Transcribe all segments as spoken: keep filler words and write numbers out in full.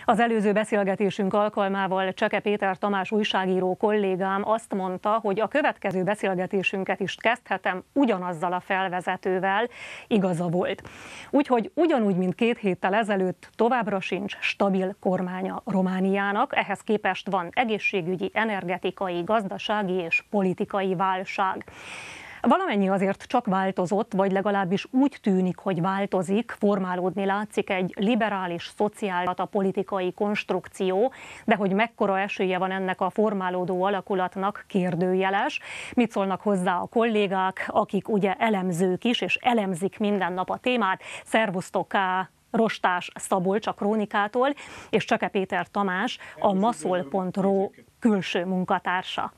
Az előző beszélgetésünk alkalmával Cseke Péter Tamás újságíró kollégám azt mondta, hogy a következő beszélgetésünket is kezdhetem ugyanazzal a felvezetővel, igaza volt. Úgyhogy ugyanúgy, mint két héttel ezelőtt, továbbra sincs stabil kormánya Romániának, ehhez képest van egészségügyi, energetikai, gazdasági és politikai válság. Valamennyi azért csak változott, vagy legalábbis úgy tűnik, hogy változik, formálódni látszik egy liberális, szociáldemokrata politikai konstrukció, de hogy mekkora esélye van ennek a formálódó alakulatnak, kérdőjeles. Mit szólnak hozzá a kollégák, akik ugye elemzők is, és elemzik minden nap a témát. Szervusztok, Rostás Szabolcs a Krónikától, és Cseke Péter Tamás, a maszol pont ro külső munkatársa.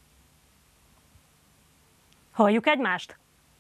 Halljuk egymást?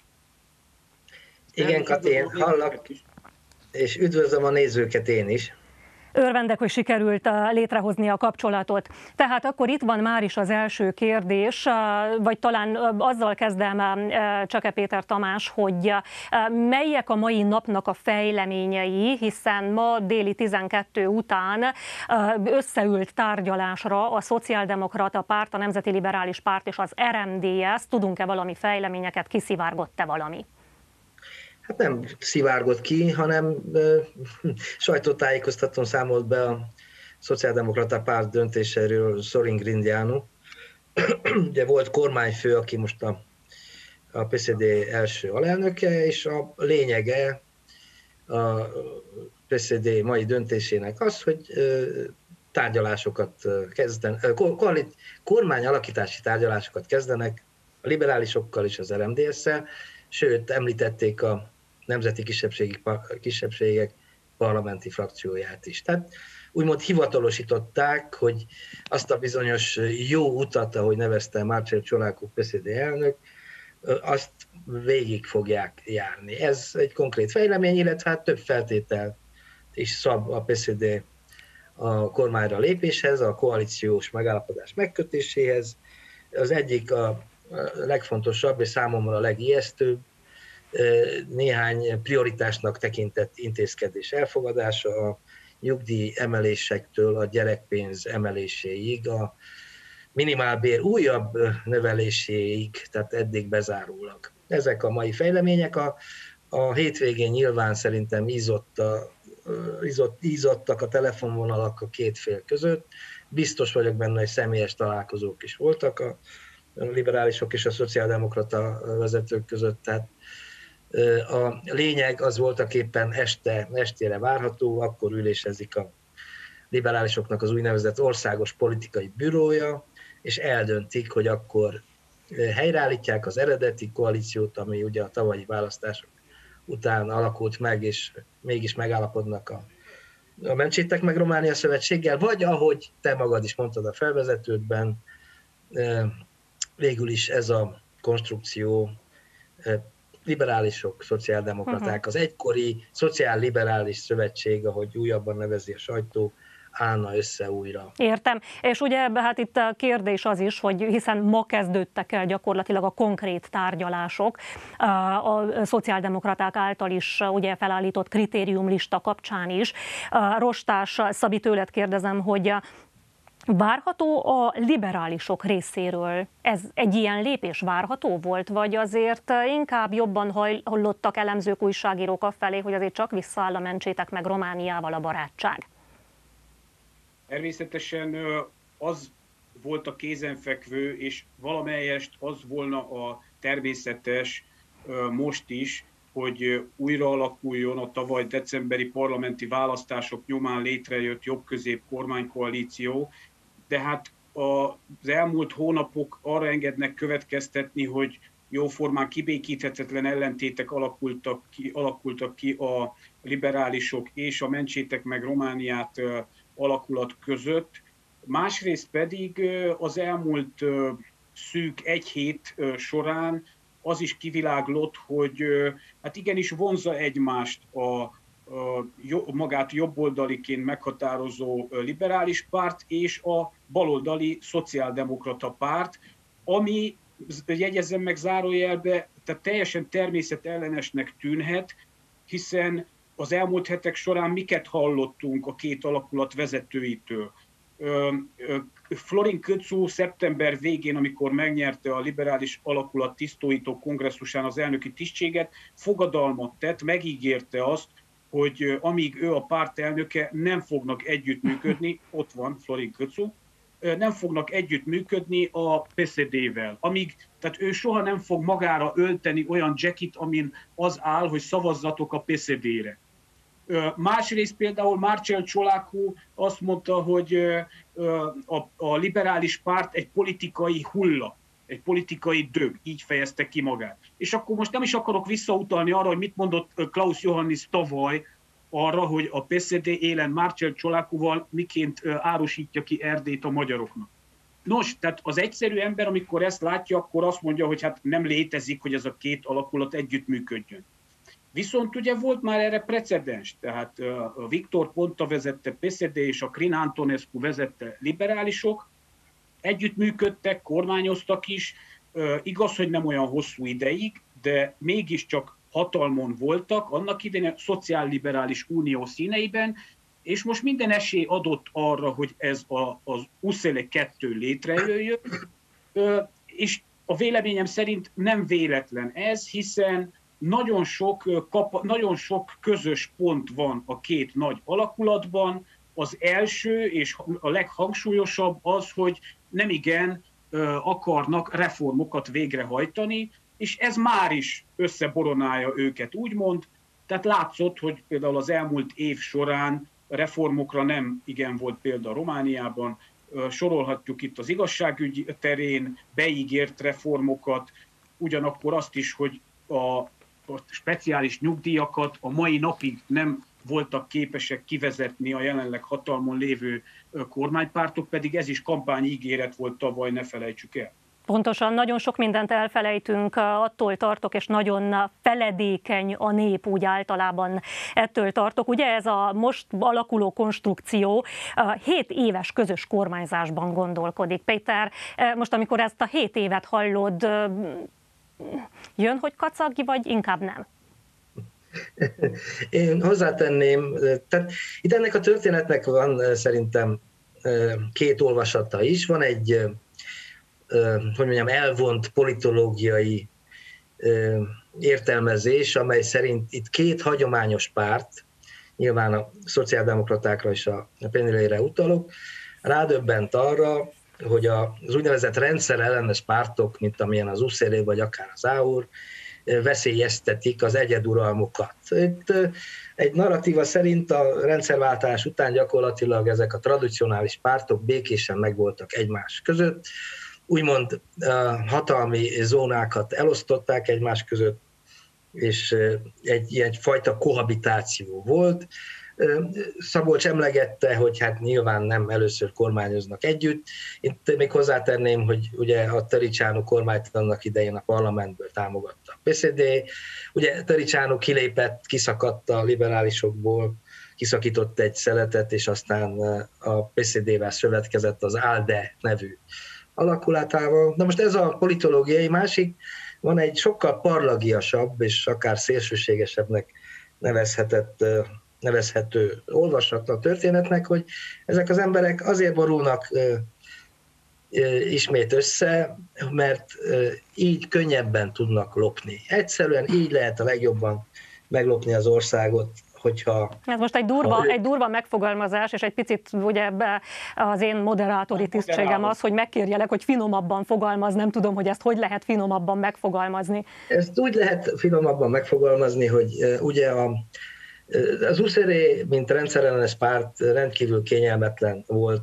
Igen, Kati, én hallak, és üdvözlöm a nézőket én is. Örvendek, hogy sikerült létrehozni a kapcsolatot. Tehát akkor itt van már is az első kérdés, vagy talán azzal kezdem, Cseke Péter Tamás, hogy melyek a mai napnak a fejleményei, hiszen ma déli tizenkettő után összeült tárgyalásra a Szociáldemokrata Párt, a Nemzeti Liberális Párt és az er em dé es. Tudunk-e valami fejleményeket, kiszivárgott-e valami? Hát nem szivárgott ki, hanem uh, sajtótájékoztatón számolt be a Szociáldemokrata Párt döntéséről Sorin Grindeanu. Ugye volt kormányfő, aki most a, a pé cé dé első alelnöke, és a lényege a pé cé dé mai döntésének az, hogy uh, tárgyalásokat kezden, uh, kormányalakítási tárgyalásokat kezdenek a liberálisokkal és az er em dé es-szel, sőt, említették a nemzeti kisebbségi, kisebbségek parlamenti frakcióját is. Tehát úgymond hivatalosították, hogy azt a bizonyos jó utat, ahogy nevezte Marcel Ciolacu pé cé dé elnök, azt végig fogják járni. Ez egy konkrét fejlemény, illetve hát több feltételt is szab a pé cé dé a kormányra lépéshez, a koalíciós megállapodás megkötéséhez. Az egyik a legfontosabb és számomra a legijesztőbb, néhány prioritásnak tekintett intézkedés elfogadása, a nyugdíj emelésektől a gyerekpénz emeléséig, a minimálbér újabb növeléséig, tehát eddig bezárólag. Ezek a mai fejlemények. A, a hétvégén nyilván szerintem ízott a, ízott, ízottak a telefonvonalak a két fél között. Biztos vagyok benne, hogy személyes találkozók is voltak a liberálisok és a szociáldemokrata vezetők között. Tehát a lényeg az voltaképpen este, estére várható, akkor ülésezik a liberálisoknak az úgynevezett országos politikai bürója, és eldöntik, hogy akkor helyreállítják az eredeti koalíciót, ami ugye a tavalyi választások után alakult meg, és mégis megállapodnak a, a Mentsétek meg Románia Szövetséggel, vagy ahogy te magad is mondtad a felvezetődben, végül is ez a konstrukció liberálisok, szociáldemokraták, az egykori szociálliberális szövetség, ahogy újabban nevezi a sajtó, állna össze újra. Értem. És ugye hát itt a kérdés az is, hogy hiszen ma kezdődtek el gyakorlatilag a konkrét tárgyalások a szociáldemokraták által is ugye felállított kritériumlista kapcsán is. Rostás Szabi, tőled kérdezem, hogy várható a liberálisok részéről? Ez egy ilyen lépés várható volt, vagy azért inkább jobban hallottak elemzők, újságírók afelé, hogy azért csak visszaáll a Mentsétek meg Romániával a barátság? Természetesen az volt a kézenfekvő, és valamelyest az volna a természetes most is, hogy újra alakuljon a tavaly decemberi parlamenti választások nyomán létrejött jobb-közép kormánykoalíció, de hát az elmúlt hónapok arra engednek következtetni, hogy jóformán kibékíthetetlen ellentétek alakultak ki, alakultak ki a liberálisok és a Mentsétek meg Romániát alakulat között. Másrészt pedig az elmúlt szűk egy hét során az is kiviláglott, hogy hát igenis vonzza egymást a a magát jobboldaliként meghatározó liberális párt és a baloldali szociáldemokrata párt, ami, jegyezzem meg zárójelbe, tehát teljesen természetellenesnek tűnhet, hiszen az elmúlt hetek során miket hallottunk a két alakulat vezetőitől. Florin Köczú szeptember végén, amikor megnyerte a liberális alakulat tisztóító kongresszusán az elnöki tisztséget, fogadalmat tett, megígérte azt, hogy amíg ő a párt elnöke, nem fognak együttműködni, ott van Florin Köczú, nem fognak együttműködni a pé es zé dé-vel. Amíg, tehát ő soha nem fog magára ölteni olyan jackit, amin az áll, hogy szavazzatok a pé es zé dé-re. Másrészt például Marcel Ciolacu azt mondta, hogy a, a liberális párt egy politikai hulla, egy politikai dög, így fejezte ki magát. És akkor most nem is akarok visszautalni arra, hogy mit mondott Klaus Johannis tavaly arra, hogy a pé es zé dé élen Marcel Ciolacuval miként árusítja ki Erdélyt a magyaroknak. Nos, tehát az egyszerű ember, amikor ezt látja, akkor azt mondja, hogy hát nem létezik, hogy ez a két alakulat együttműködjön. Viszont ugye volt már erre precedens, tehát a Victor Ponta vezette pé es zé dé és a Crin Antonescu vezette liberálisok, együttműködtek, kormányoztak is, igaz, hogy nem olyan hosszú ideig, de mégiscsak hatalmon voltak, annak idején a szociálliberális unió színeiben, és most minden esély adott arra, hogy ez a, az u es zé el kettő létrejöjjön, és a véleményem szerint nem véletlen ez, hiszen nagyon sok, kap, nagyon sok közös pont van a két nagy alakulatban. Az első és a leghangsúlyosabb az, hogy nemigen akarnak reformokat végrehajtani, és ez már is összeboronálja őket, úgymond. Tehát látszott, hogy például az elmúlt év során reformokra nem igen volt példa Romániában, sorolhatjuk itt az igazságügy terén beígért reformokat, ugyanakkor azt is, hogy a a speciális nyugdíjakat a mai napig nem voltak képesek kivezetni a jelenleg hatalmon lévő kormánypártok, pedig ez is kampányígéret volt tavaly, ne felejtsük el. Pontosan, nagyon sok mindent elfelejtünk, attól tartok, és nagyon feledékeny a nép úgy általában ettől tartok. Ugye ez a most alakuló konstrukció hét éves közös kormányzásban gondolkodik. Péter, most amikor ezt a hét évet hallod, jön, hogy kacaggi, vagy inkább nem? Én hozzátenném, tehát itt ennek a történetnek van szerintem két olvasata is. Van egy, hogy mondjam, elvont politológiai értelmezés, amely szerint itt két hagyományos párt, nyilván a szociáldemokratákra és a Penelére utalok, rádöbbent arra, hogy az úgynevezett rendszerellenes pártok, mint amilyen az u es zé el vagy akár az á u er, veszélyeztetik az egyeduralmukat. Itt egy narratíva szerint a rendszerváltás után gyakorlatilag ezek a tradicionális pártok békésen megvoltak egymás között, úgymond hatalmi zónákat elosztották egymás között, és egy ilyen fajta kohabitáció volt. Szabolcs emlegette, hogy hát nyilván nem először kormányoznak együtt. Itt még hozzátenném, hogy ugye a Tăriceanu kormányt annak idején a parlamentből támogatta a pé es zé dé. Ugye Tăriceanu kilépett, kiszakadt a liberálisokból, kiszakított egy szeletet, és aztán a pé es zé dé-vel szövetkezett az ALDE nevű alakulatával. Na most ez a politológiai, másik, van egy sokkal parlagiasabb és akár szélsőségesebbnek nevezhetett nevezhető olvasata a történetnek, hogy ezek az emberek azért borulnak ö, ö, ismét össze, mert ö, így könnyebben tudnak lopni. Egyszerűen így lehet a legjobban meglopni az országot, hogyha... Ez most egy durva, egy durva megfogalmazás, és egy picit ugye az én moderátori tisztségem az, hogy megkérjelek, hogy finomabban fogalmaz, nem tudom, hogy ezt hogy lehet finomabban megfogalmazni. Ezt úgy lehet finomabban megfogalmazni, hogy uh, ugye a Az u es zé er, mint rendszerellenes párt rendkívül kényelmetlen volt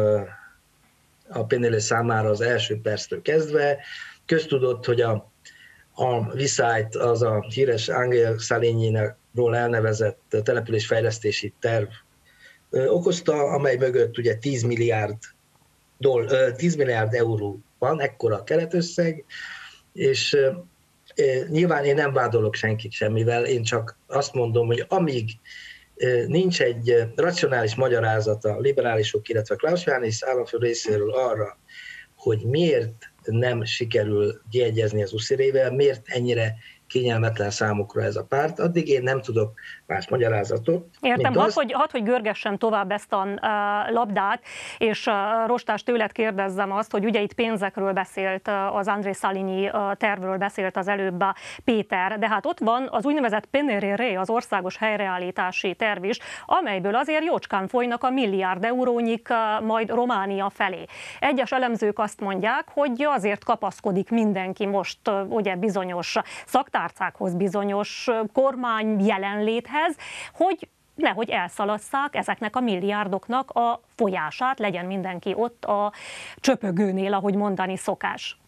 a Penelé számára az első perctől kezdve. Köztudott, hogy a, a Viszályt, az a híres Angel Saligny-ról elnevezett településfejlesztési terv okozta, amely mögött ugye tíz milliárd, doll, tíz milliárd euró van, ekkora a keretösszeg, és nyilván én nem vádolok senkit semmivel, én csak azt mondom, hogy amíg nincs egy racionális magyarázata a liberálisok, illetve Klaus Johannis államfő részéről arra, hogy miért nem sikerül kiegyezni az u es zé er-vel, miért ennyire kényelmetlen számukra ez a párt, addig én nem tudok más magyarázatot. Értem, hadd, hogy, had, hogy görgessem tovább ezt a uh, labdát, és uh, Rostás, tőled kérdezzem azt, hogy ugye itt pénzekről beszélt, uh, az André Szalényi uh, tervről beszélt az előbb a Péter, de hát ott van az úgynevezett P N R R, az országos helyreállítási terv is, amelyből azért jócskán folynak a milliárd eurónyik uh, majd Románia felé. Egyes elemzők azt mondják, hogy azért kapaszkodik mindenki most uh, ugye bizonyos szaktárcákhoz, bizonyos uh, kormány jelenléthez, hogy nehogy elszalasszák ezeknek a milliárdoknak a folyását, legyen mindenki ott a csöpögőnél, ahogy mondani szokás.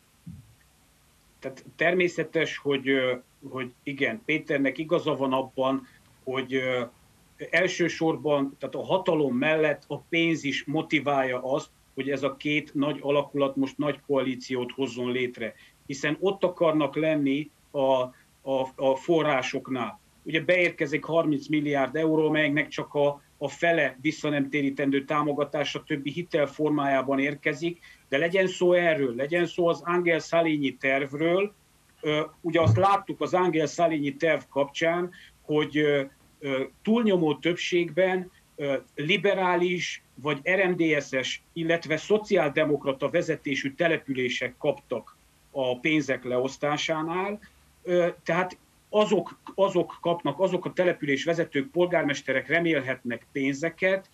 Tehát természetes, hogy, hogy igen, Péternek igaza van abban, hogy elsősorban, tehát a hatalom mellett a pénz is motiválja azt, hogy ez a két nagy alakulat most nagy koalíciót hozzon létre. Hiszen ott akarnak lenni a, a, a forrásoknál. Ugye beérkezik harminc milliárd euró, melynek csak a, a fele visszanemtérítendő támogatása többi hitel formájában érkezik, de legyen szó erről, legyen szó az Angel Szalényi tervről. Ugye azt láttuk az Angel Szalényi terv kapcsán, hogy túlnyomó többségben liberális vagy er em dé es-es, illetve szociáldemokrata vezetésű települések kaptak a pénzek leosztásánál, tehát Azok, azok kapnak, azok a település vezetők, polgármesterek remélhetnek pénzeket,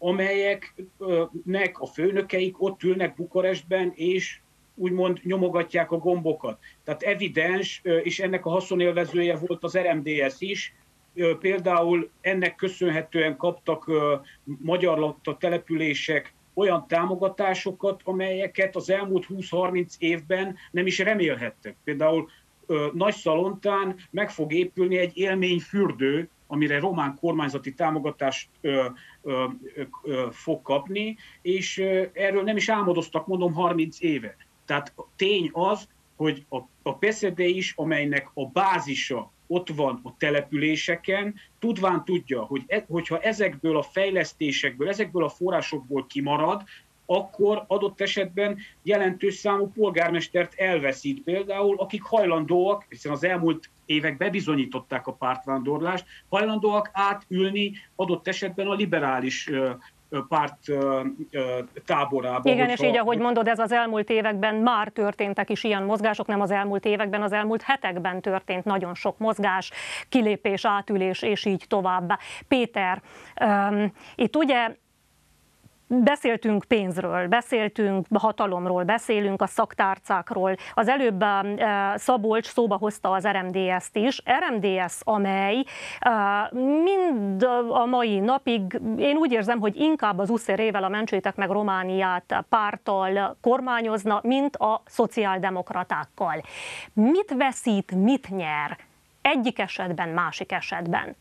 amelyeknek a főnökeik ott ülnek Bukarestben, és úgymond nyomogatják a gombokat. Tehát evidens, és ennek a haszonélvezője volt az er em dé es is, például ennek köszönhetően kaptak magyar lakta települések olyan támogatásokat, amelyeket az elmúlt húsz-harminc évben nem is remélhettek. Például Nagyszalontán meg fog épülni egy élményfürdő, amire román kormányzati támogatást ö, ö, ö, fog kapni, és ö, erről nem is álmodoztak, mondom, harminc éve. Tehát tény az, hogy a, a pé es zé dé is, amelynek a bázisa ott van a településeken, tudván tudja, hogy e, hogyha ezekből a fejlesztésekből, ezekből a forrásokból kimarad, akkor adott esetben jelentős számú polgármestert elveszít például, akik hajlandóak, hiszen az elmúlt évek bebizonyították a pártvándorlást, hajlandóak átülni adott esetben a liberális párt táborába. Igen, és így, ahogy mondod, ez az elmúlt években már történtek is ilyen mozgások, nem az elmúlt években, az elmúlt hetekben történt nagyon sok mozgás, kilépés, átülés, és így tovább. Péter, um, itt ugye beszéltünk pénzről, beszéltünk hatalomról, beszélünk a szaktárcákról. Az előbb Szabolcs szóba hozta az er em dé es-t is. er em dé es, amely mind a mai napig, én úgy érzem, hogy inkább az u es zé er-ével, a Mentsétek meg Romániát párttal kormányozna, mint a szociáldemokratákkal. Mit veszít, mit nyer egyik esetben, másik esetben?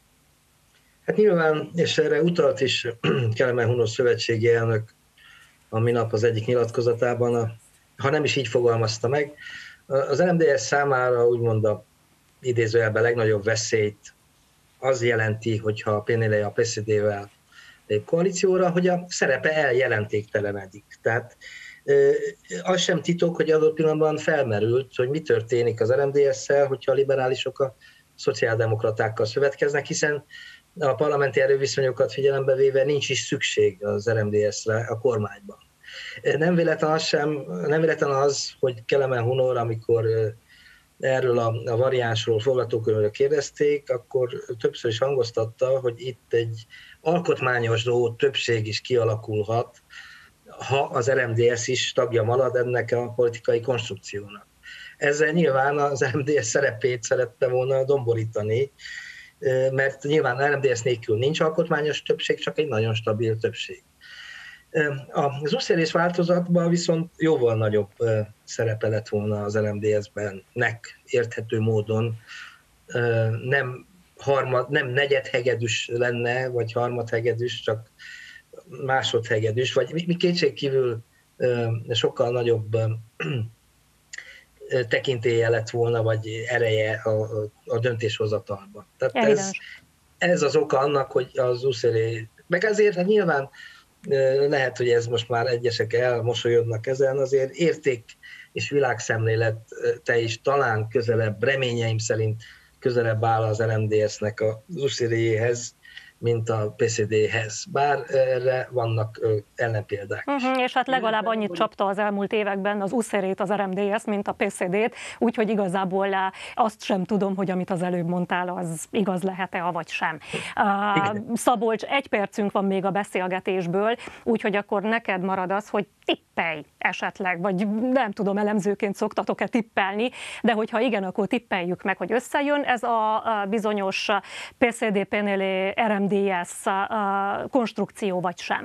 Hát nyilván, és erre utalt is Kelemen Hunor szövetségi elnök a minap az egyik nyilatkozatában, a, ha nem is így fogalmazta meg, az er em dé es számára úgymond a idézőjelben legnagyobb veszélyt az jelenti, hogyha a pé en el a pé es zé dé-vel lép koalícióra, hogy a szerepe eljelentéktelenedik. Tehát az sem titok, hogy adott pillanatban felmerült, hogy mi történik az er em dé es-szel, hogyha a liberálisok a szociáldemokratákkal szövetkeznek, hiszen a parlamenti erőviszonyokat figyelembe véve nincs is szükség az er em dé es-re a kormányban. Nem véletlen az, sem, nem véletlen az, hogy Kelemen Hunor, amikor erről a, a variánsról, forgatókönyvről kérdezték, akkor többször is hangoztatta, hogy itt egy alkotmányosdó többség is kialakulhat, ha az er em dé es is tagja marad ennek a politikai konstrukciónak. Ezzel nyilván az er em dé es szerepét szerette volna domborítani, mert nyilván er em dé es nélkül nincs alkotmányos többség, csak egy nagyon stabil többség. Az u es zé er-es változatban viszont jóval nagyobb szerepe lett volna az er em dé es-ben nek érthető módon. Nem, harmad, nem negyedhegedűs lenne, vagy harmadhegedűs, csak másodhegedűs, vagy mi kétségkívül sokkal nagyobb tekintélye lett volna, vagy ereje a, a döntéshozatalban. Tehát ez, ez az oka annak, hogy az u es zé er, meg azért hát nyilván lehet, hogy ez most már egyesek elmosolyodnak ezen, azért érték és világszemlélete is talán közelebb, reményeim szerint közelebb áll az er em dé es-nek az uszéréjéhez, mint a pé cé dé-hez. Bár erre vannak ellenpéldák is. Uh-huh, és hát legalább annyit csapta az elmúlt években az uszérét az er em dé es, mint a pé cé dét, úgyhogy igazából azt sem tudom, hogy amit az előbb mondtál, az igaz lehet-e, avagy sem. Uh, Szabolcs, egy percünk van még a beszélgetésből, úgyhogy akkor neked marad az, hogy tippelj esetleg, vagy nem tudom, elemzőként szoktatok-e tippelni, de hogyha igen, akkor tippeljük meg, hogy összejön ez a bizonyos pé cé dé pé en el er em dé es konstrukció, vagy sem.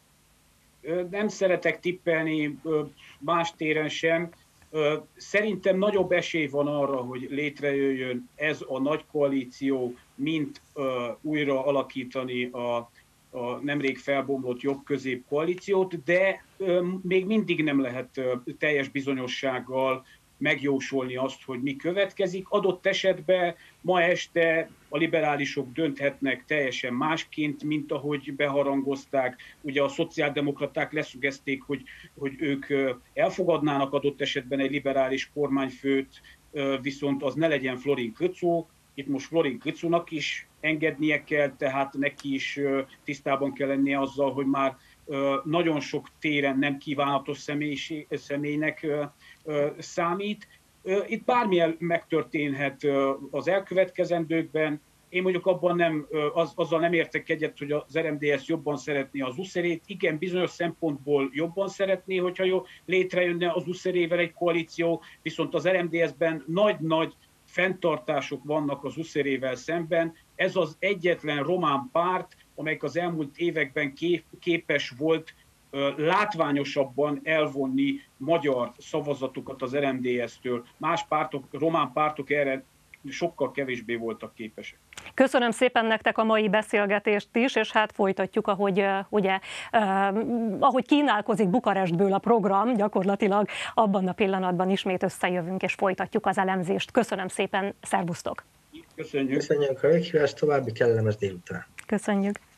Nem szeretek tippelni más téren sem. Szerintem nagyobb esély van arra, hogy létrejöjjön ez a nagy koalíció, mint újra alakítani a, a nemrég felbomlott jobb-közép koalíciót, de még mindig nem lehet teljes bizonyossággal megjósolni azt, hogy mi következik. Adott esetben ma este a liberálisok dönthetnek teljesen másként, mint ahogy beharangozták. Ugye a szociáldemokraták leszögezték, hogy, hogy ők elfogadnának adott esetben egy liberális kormányfőt, viszont az ne legyen Florin Köczó. Itt most Florin Köczónak is engednie kell, tehát neki is tisztában kell lennie azzal, hogy már nagyon sok téren nem kívánatos személy, személynek számít. Itt bármilyen megtörténhet az elkövetkezendőkben. Én mondjuk abban nem, az, azzal nem értek egyet, hogy az er em dé es jobban szeretné az uszérét. Igen, bizonyos szempontból jobban szeretné, hogyha jó, létrejönne az uszérével egy koalíció, viszont az er em dé es-ben nagy-nagy fenntartások vannak az uszérével szemben. Ez az egyetlen román párt, amelyik az elmúlt években képes volt látványosabban elvonni magyar szavazatokat az er em dé es-től. Más pártok, román pártok erre sokkal kevésbé voltak képesek. Köszönöm szépen nektek a mai beszélgetést is, és hát folytatjuk, ahogy, ugye, eh, ahogy kínálkozik Bukarestből a program, gyakorlatilag abban a pillanatban ismét összejövünk, és folytatjuk az elemzést. Köszönöm szépen, szervusztok! Köszönjük! Köszönjük a meghívást, további kellemes délután! Köszönjük!